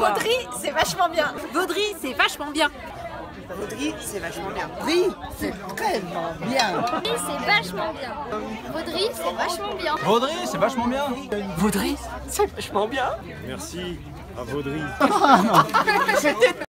Vaudry, c'est vachement bien. Vaudry, c'est vachement bien. Vaudry, c'est vachement bien. Vaudry, c'est tellement bien. Vaudry, c'est vachement bien. Vaudry, c'est vachement bien. Vaudry, c'est vachement bien. Vaudry, c'est vachement bien. Merci à Vaudry.